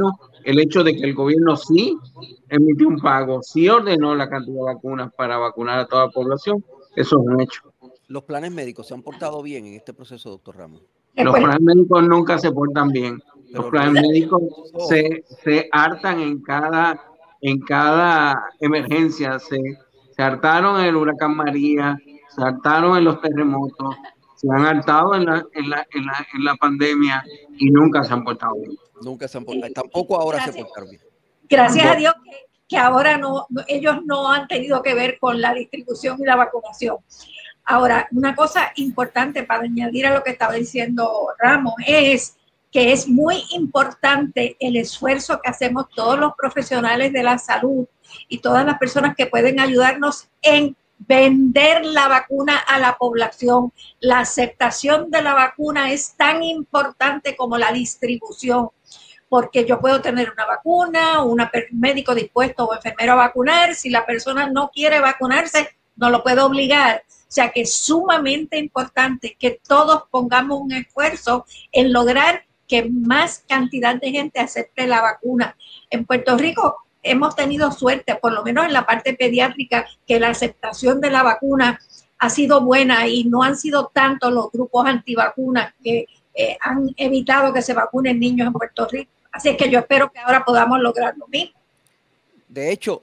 el hecho de que el gobierno sí emitió un pago, sí ordenó la cantidad de vacunas para vacunar a toda la población, eso es un hecho. Los planes médicos se han portado bien en este proceso, doctor Ramos. Los planes médicos nunca se portan bien. Los planes médicos se hartan en cada emergencia. Se hartaron en el huracán María, se hartaron en los terremotos, se han hartado en la pandemia y nunca se han portado bien. Nunca se han portado, tampoco ahora se portaron bien. Gracias a Dios que ahora ellos no han tenido que ver con la distribución y la vacunación. Ahora, una cosa importante para añadir a lo que estaba diciendo Ramos es que es muy importante el esfuerzo que hacemos todos los profesionales de la salud y todas las personas que pueden ayudarnos en vender la vacuna a la población. La aceptación de la vacuna es tan importante como la distribución, porque yo puedo tener una vacuna, un médico dispuesto o enfermero a vacunar. Si la persona no quiere vacunarse, no lo puedo obligar. O sea que es sumamente importante que todos pongamos un esfuerzo en lograr que más cantidad de gente acepte la vacuna. En Puerto Rico hemos tenido suerte, por lo menos en la parte pediátrica, que la aceptación de la vacuna ha sido buena y no han sido tantos los grupos antivacunas que han evitado que se vacunen niños en Puerto Rico. Así es que yo espero que ahora podamos lograr lo mismo. De hecho,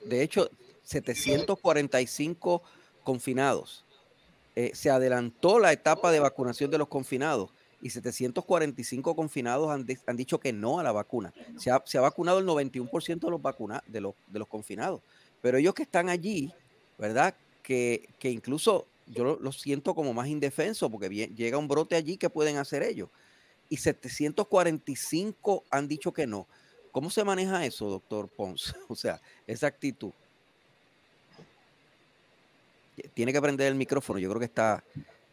745 confinados. Se adelantó la etapa de vacunación de los confinados y 745 confinados han dicho que no a la vacuna. Se ha vacunado el 91% de los confinados, pero ellos que están allí, ¿verdad? Que incluso yo lo siento como más indefenso porque llega un brote allí, ¿qué pueden hacer ellos? Y 745 han dicho que no. ¿Cómo se maneja eso, doctor Pons? O sea, esa actitud. Tiene que prender el micrófono, yo creo que está...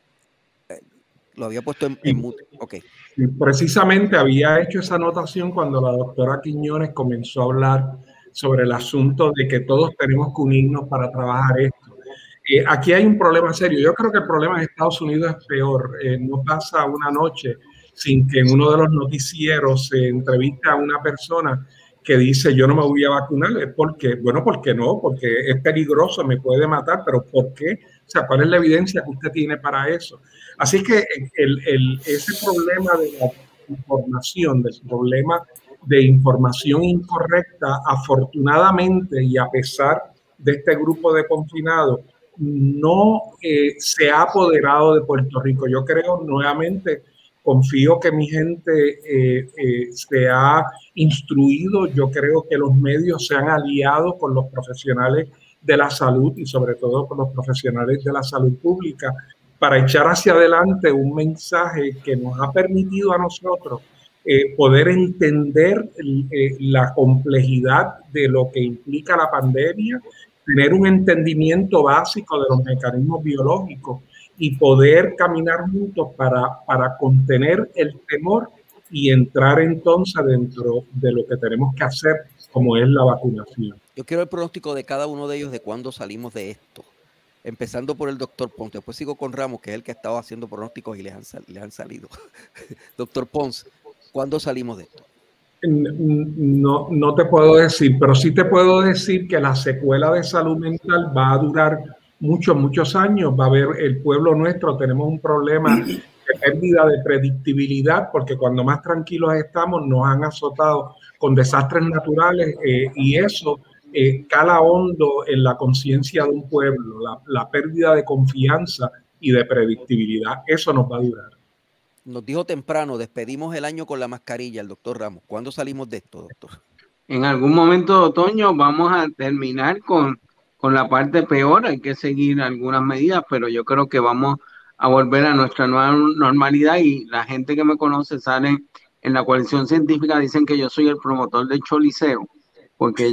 lo había puesto en mute. Okay. Precisamente había hecho esa anotación cuando la doctora Quiñones comenzó a hablar sobre el asunto de que todos tenemos que unirnos para trabajar esto. Aquí hay un problema serio. Yo creo que el problema en Estados Unidos es peor. No pasa una noche sin que en uno de los noticieros se entrevista a una persona que dice yo no me voy a vacunar. ¿Por qué? Bueno, ¿por qué no? Porque es peligroso, me puede matar, pero ¿por qué? O sea, ¿cuál es la evidencia que usted tiene para eso? Así que ese problema de la información, del problema de información incorrecta, afortunadamente y a pesar de este grupo de confinados, no se ha apoderado de Puerto Rico. Yo creo nuevamente, confío que mi gente se ha instruido. Yo creo que los medios se han aliado con los profesionales de la salud y sobre todo con los profesionales de la salud pública para echar hacia adelante un mensaje que nos ha permitido a nosotros poder entender la complejidad de lo que implica la pandemia, tener un entendimiento básico de los mecanismos biológicos y poder caminar juntos para contener el temor y entrar entonces dentro de lo que tenemos que hacer, como es la vacunación. Yo quiero el pronóstico de cada uno de ellos de cuándo salimos de esto. Empezando por el doctor Pons. Después sigo con Ramos, que es el que ha estado haciendo pronósticos y les han salido. Doctor Pons, ¿cuándo salimos de esto? No te puedo decir, pero sí te puedo decir que la secuela de salud mental va a durar muchos años. Va a haber, el pueblo nuestro, tenemos un problema de pérdida de predictibilidad, porque cuando más tranquilos estamos nos han azotado con desastres naturales y eso cala hondo en la conciencia de un pueblo, la pérdida de confianza y de predictibilidad. Eso nos va a durar. Nos dijo temprano, despedimos el año con la mascarilla, el doctor Ramos. ¿Cuándo salimos de esto, doctor? En algún momento de otoño vamos a terminar con la parte peor. Hay que seguir algunas medidas, pero yo creo que vamos a volver a nuestra nueva normalidad y la gente que me conoce sale en la coalición científica, dicen que yo soy el promotor del choliseo, porque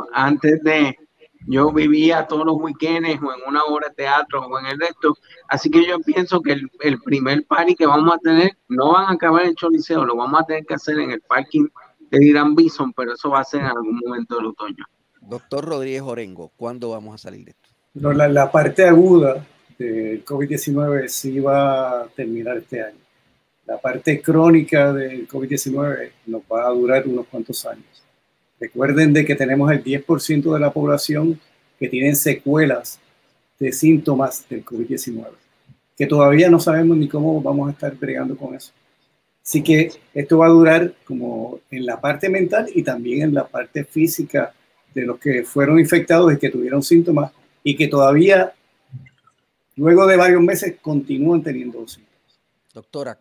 yo vivía todos los weekends o en una obra de teatro o en el resto, así que yo pienso que el primer party que vamos a tener no van a acabar en el choliseo, lo vamos a tener que hacer en el parking de Irán Bison, pero eso va a ser en algún momento del otoño. Doctor Rodríguez Orengo, ¿cuándo vamos a salir de esto? No, la parte aguda del COVID-19 sí va a terminar este año. La parte crónica del COVID-19 nos va a durar unos cuantos años. Recuerden de que tenemos el 10% de la población que tienen secuelas de síntomas del COVID-19, que todavía no sabemos ni cómo vamos a estar bregando con eso. Así que esto va a durar como en la parte mental y también en la parte física de los que fueron infectados y que tuvieron síntomas y que todavía, luego de varios meses, continúan teniendo síntomas. Doctora.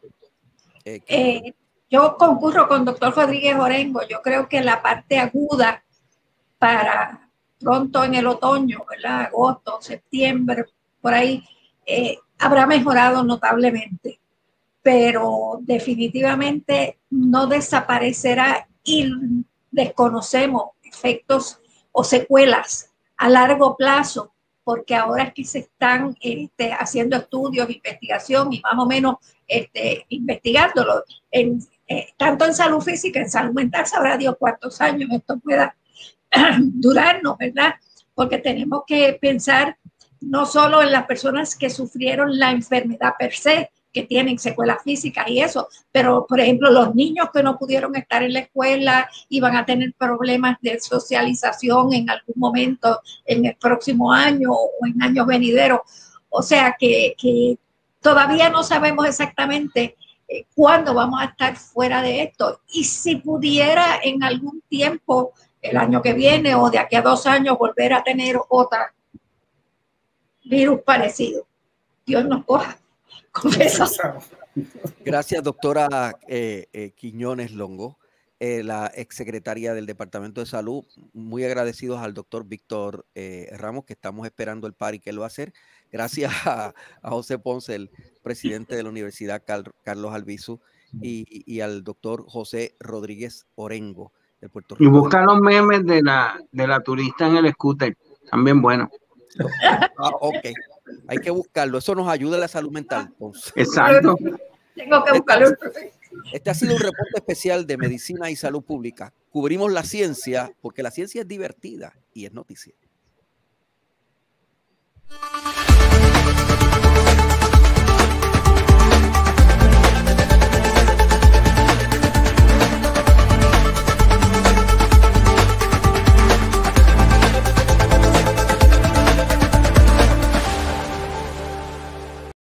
Yo concurro con doctor Rodríguez Orengo. Yo creo que la parte aguda para pronto en el otoño, ¿verdad? Agosto, septiembre, por ahí, habrá mejorado notablemente, pero definitivamente no desaparecerá y desconocemos efectos o secuelas a largo plazo, porque ahora es que se están haciendo estudios, investigación y más o menos investigándolo, tanto en salud física, en salud mental, sabrá Dios cuántos años esto pueda durarnos, ¿verdad? Porque tenemos que pensar no solo en las personas que sufrieron la enfermedad per se, que tienen secuelas físicas y eso, pero por ejemplo los niños que no pudieron estar en la escuela y van a tener problemas de socialización en algún momento en el próximo año o en años venideros. O sea que todavía no sabemos exactamente cuándo vamos a estar fuera de esto. Y si pudiera en algún tiempo, el año que viene o de aquí a 2 años, volver a tener otro virus parecido. Dios nos coja. Gracias, doctora Quiñones Longo, la exsecretaria del Departamento de Salud. Muy agradecidos al doctor Víctor Ramos, que estamos esperando el party que él va a hacer. Gracias a José Ponce, el presidente de la Universidad Carlos Albizu, y al doctor José Rodríguez Orengo de Puerto Rico. Y busca los memes de la turista en el scooter, también bueno. Ok. Hay que buscarlo. Eso nos ayuda a la salud mental. Entonces. Exacto. Tengo que buscarlo. Este ha sido un reporte especial de medicina y salud pública. Cubrimos la ciencia porque la ciencia es divertida y es noticia.